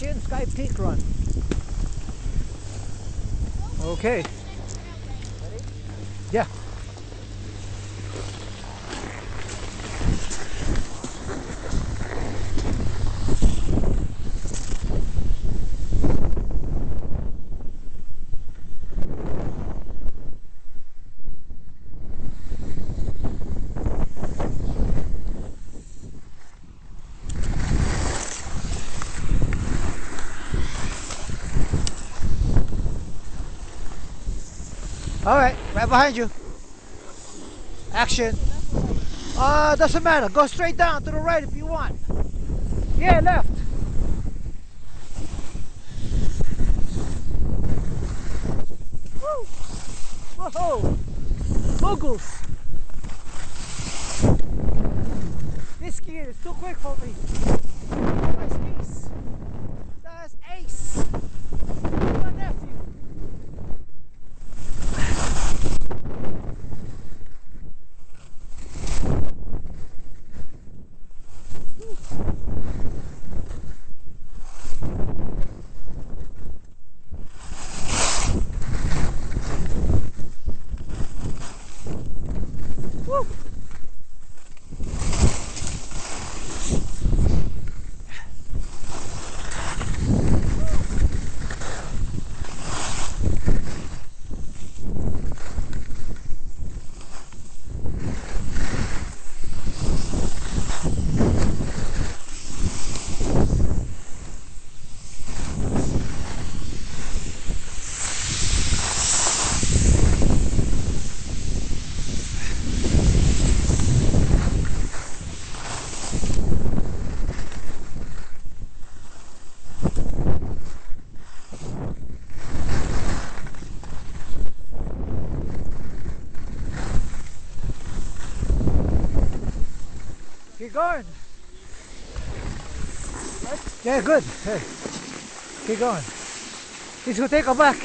Action Sky Peak Run. Okay. Yeah. All right behind you. Action. Doesn't matter. Go straight down to the right if you want. Yeah, left. Woo! Whoa! Muggles! This gear is too quick for me. My skis. That's ace. My nephew. Woo! Keep going. Yeah, good. Hey, keep going. He's gonna take her back.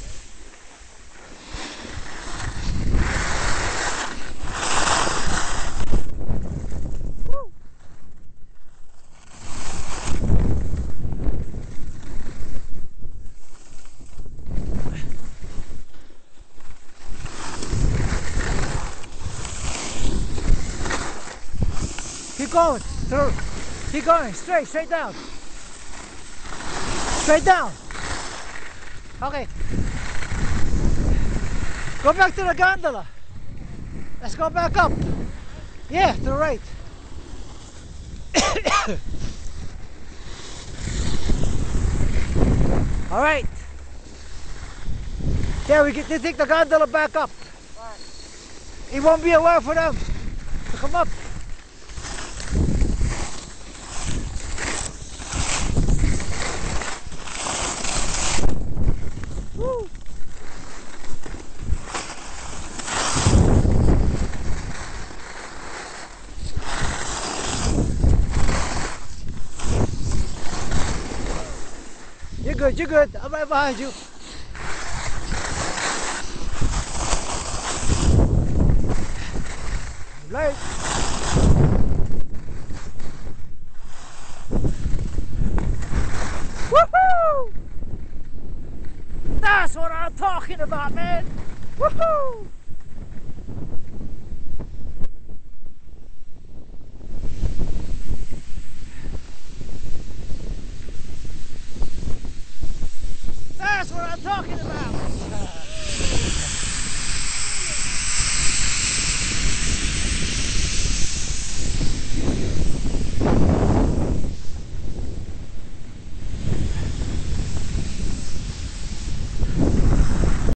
Woo. Keep going. Through. Keep going. Straight down. Straight down. Okay. Go back to the gondola. Let's go back up. Yeah, to the right. All right. Yeah, we get to take the gondola back up. It won't be a while for them to come up. Woo. You're good. I'm right behind you. Right. Woohoo! That's what I'm talking about, man. Woohoo! That's what I'm talking about.